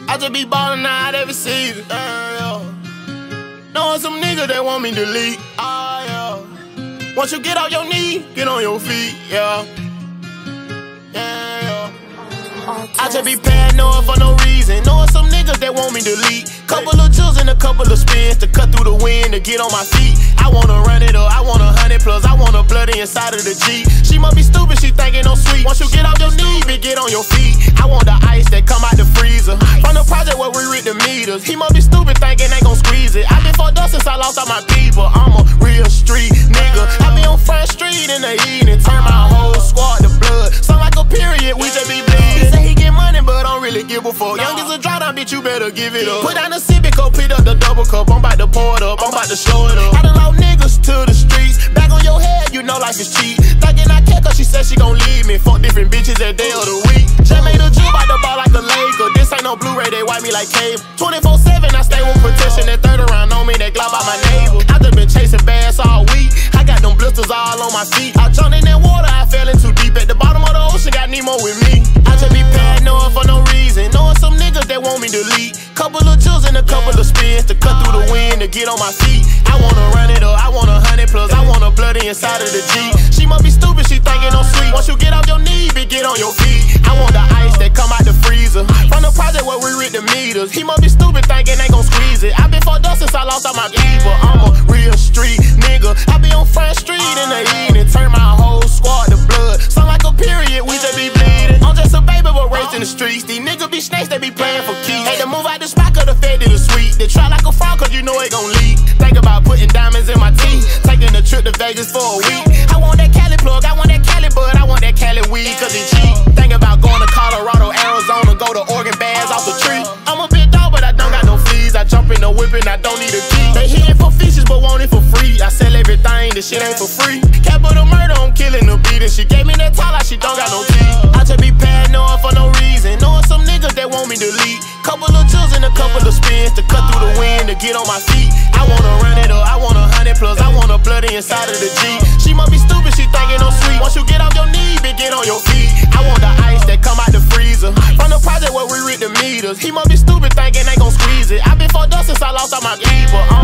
I just be ballin' out every season. Knowing some niggas that want me to leave. Once you get off your knee, get on your feet, yeah. I just be paranoid for no reason. Knowing some niggas that want me to leave. Couple of chills and a couple of spins to cut through the wind to get on my feet. I wanna run it up, I want 100 plus, I want a bloody inside of the G. She must be stupid, she thinking I'm sweet. Once you get off your knee, bitch, get on your feet. I want the ice that come out the freezer. From the project where we read the meters. He must be stupid, thinking they gon' squeeze it. I been fucked up since I lost all my people. I'm a real street nigga. I be on Front Street in the evening, turn my whole squad to blood. Sound like a period, we just be bleeding. He say he get money, but don't really give a fuck. Young as a drawdown, bitch, you better give it up. Put down the Civic, pick up the double cup. I'm about to pour it up, I'm about to show it up. I done lost niggas to the streets. Back on your head, you know life is cheap. Thinking I care cause she said she gon' leave me. Fuck different bitches that day of the week. Just made a jump out the ball like a Laker. This ain't no Blu-ray, they wipe me like cable. 24/7, I stay with protection. That third around on me, that glob out my neighbor. I just been chasing bass all week. I got them blisters all on my feet. I jumped in that water, I fell in too deep. At the bottom of the ocean, got Nemo with me. I just be paranoid for no reason. Knowing some niggas that want me to leave. Couple of chills and a couple of spins to cut through the wind to get on my feet. I wanna run it up, I want 100 plus, I want a bloody inside of the G. She must be stupid, she thinking I'm sweet. Once you get off your knee, bitch, get on your feet. I want the ice that come out the freezer. From the project where we read the meters. He must be stupid, thinking they gon' squeeze it. I been fucked up since I lost all my people. I'm a real street nigga. I be on Front Street in the evening, turn my whole squad to blood. Sound like a period, we just be bleeding. I'm just a baby, but raised in the streets. These niggas be snakes, they be playing for keys. Had to move out the spot, cause the fed did a sweet. They try like a frog, cause you know it gon' leak. Think about putting diamonds in my teeth. Taking a trip to Vegas for a week. I want that Cali plug, I want that Cali bud, I want that Cali weed, cause it cheap. Think about going to Colorado, Arizona, go to Oregon, bags off the tree. I'm a big dog, but I don't got no fleas. I jump in the whip and I don't need a key. They hitting for fishes, but want it for free. I sell everything, this shit ain't for free. Capital murder, I'm killing the beat. And she gave me that tie like she don't got no teeth. I just be paranoid for no reason. Knowing some niggas that want me to leave. Couple of chills and a couple of spins to cut through the wind to get on my feet. I wanna run it up, I want 100 plus, I want a bloody inside of the G. She must be stupid, she thinking I'm sweet. Once you get off your knee, bitch, get on your feet. I want the ice that come out the freezer. From the project where we read the meters. He must be stupid, thinking they gon' squeeze it. I been fucked up since I lost all my people.